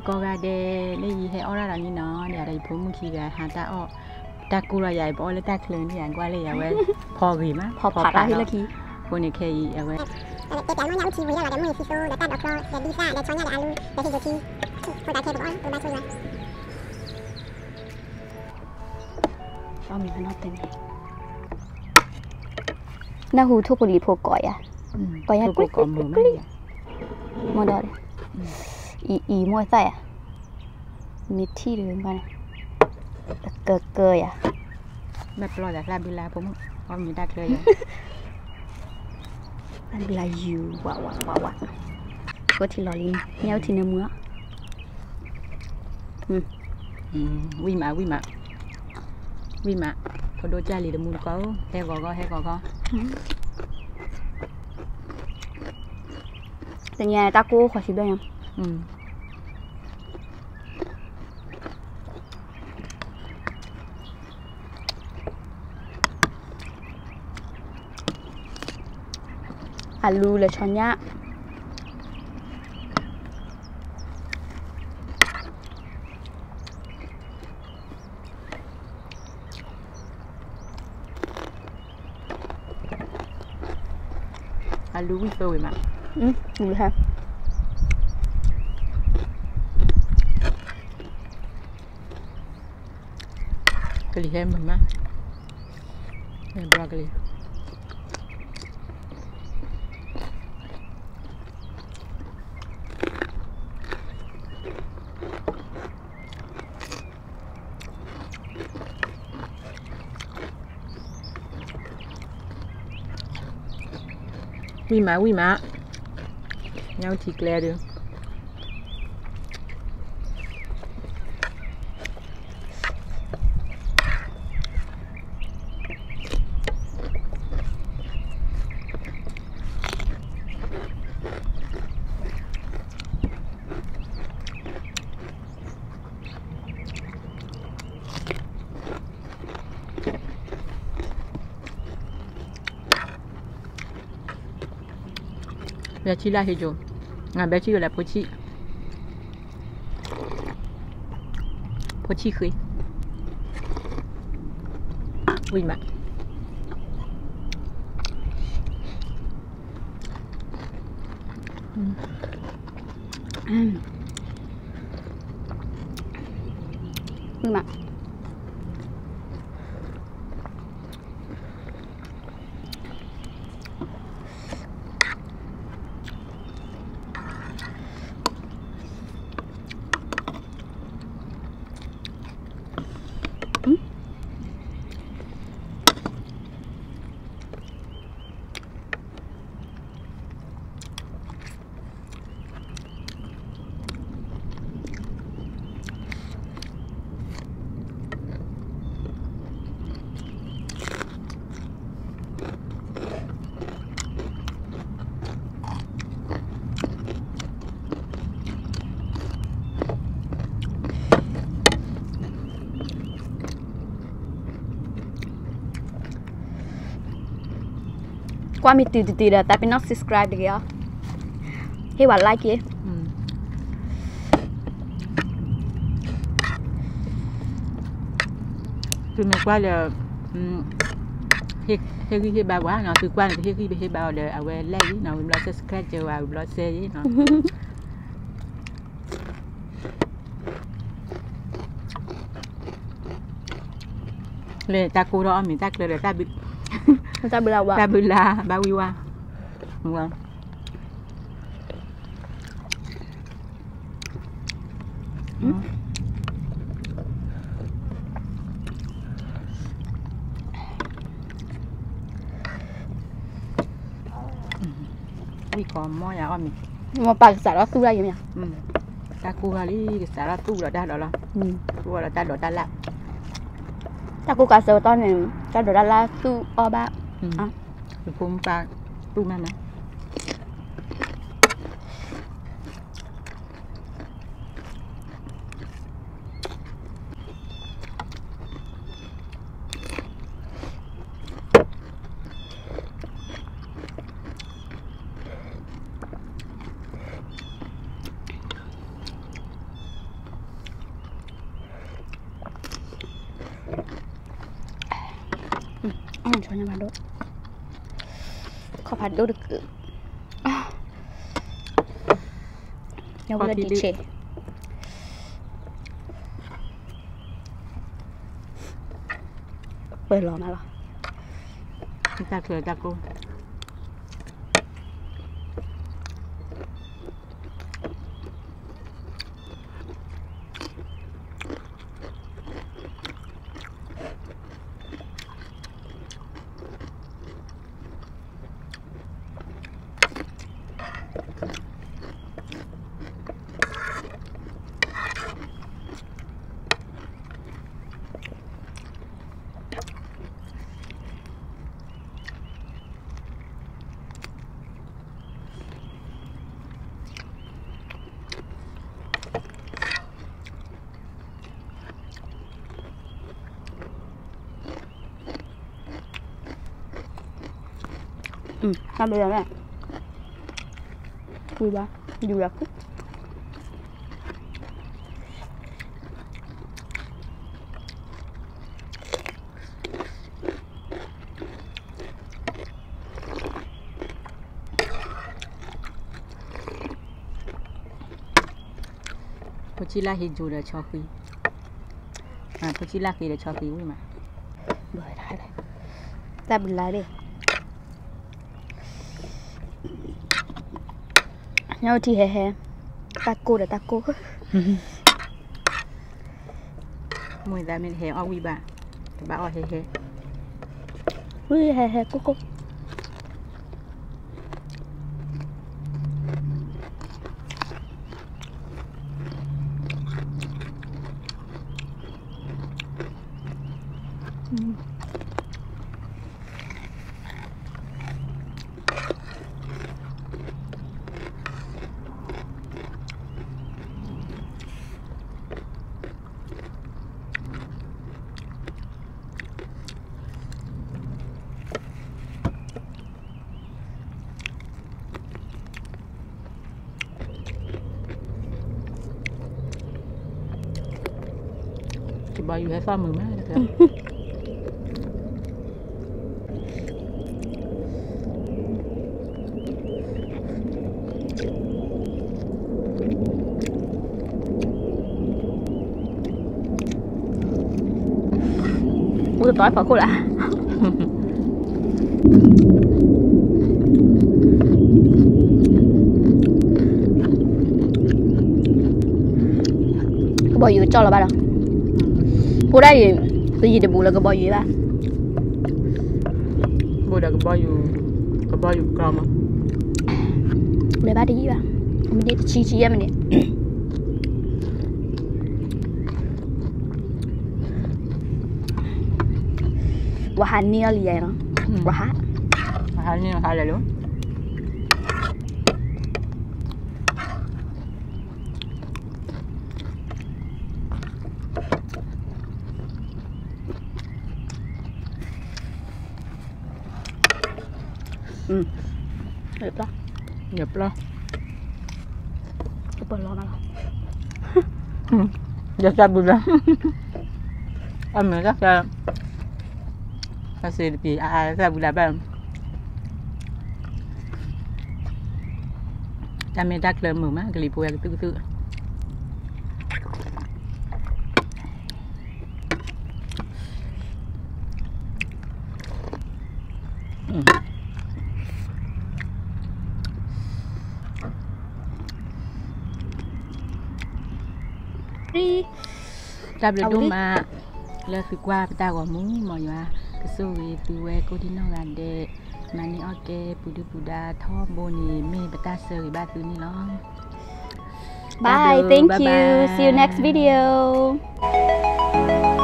có cái để lấy gì hay ở ra là như nó để đây phụ khi cái hàng ta ở ta cua là dài bỏ lấy ta lớn thì qua lấy vậy phò gì má phò phạt là khi คนนี้เคยเอาไว้แต่แต่ว่าน้ำชีวิตเราได้มือซีโซ่ได้ตัดดอกคอได้ดีซ่าได้ช้อนยาได้อาลูได้ที่ตัวที่ตัวตาเคบอกว่าตัวตาช่วยว่าก็มีขนมเต็มน่าหูทุกคนรีพวกก่อยอ่ะก่อยกริ๊กกริ๊กกริ๊กมอดเลยอีมวยใส่อ่ะมีที่เดินไปเกยอ่ะแบบปล่อยจากลาบิลาผมก็มีได้เลยอันเวลาอยู่ว้าวก็ที่ลอลินเนี้ยที่เนื้อมือวิ่งมาพอโดนใจหลีดมูลก็ให้ก็แต่เนี่ยตากูขอชิมด้วยยังalu là cho nhá alu với tôi mà được ha cái gì em mình má em bao cái gì quy mã nhau thịt lè được bé chi là hết rồi bé chi là pochi khơi ui mà qua mi từ là tại vì nó subscribe được kìa hay bạn like kìa từ ngày qua là khi bà quá nó từ qua là khi bà là ở quê lấy nó lo subscribe cho vào lo share với nóเลยตากูรอมีตาเลยตาบิ ta bự là ba quy qua đúng không đi còn mò nhà mình mà bà xả đó tu ra gì nhỉ ta cua đi xả đó tu rồi ta đó là tu là ta đó ta lạ ta cua cá sấu to này ta đó là tu o ba phun ta tu này nè 전혀 말도 커 받도 그 여기가 디체 왜 lò mà lò ta cười ta cô làm bây giờ này vui ba dù là phút Pochila hijau dah choki. Pochila kira choki vui mà. Bởi đây này ta bật lại đi nhau thì hè taco là taco Mùi ra mình hè oi bà. Bà oi hè. ui hè coco Chị bao nhiêu hết pha mười má được. ui tối phải cô lạ bò dừa cho là ba đâu bố đây cái gì để bù là cái bò dừa ba Bố đã cái bao nhiêu gram á? để ba đi gì ba mình đi chi em mình đi Wahania liya no Wah Wahania hala luôn. Được đó Nhập lo. Cái bờ lo mà lo Giờ sao bự lắm. Anh mình rất là kasih lebih saya bulan bang. Kami dah kelam mah kelipu yang tu. Ta boleh doma. Lepas kuah peta kamu mau ya. Kesuri piwe kodino gade. Mani oke pudu-puda thom boni me peta seri batu ni long. Bye, thank you. See you next video.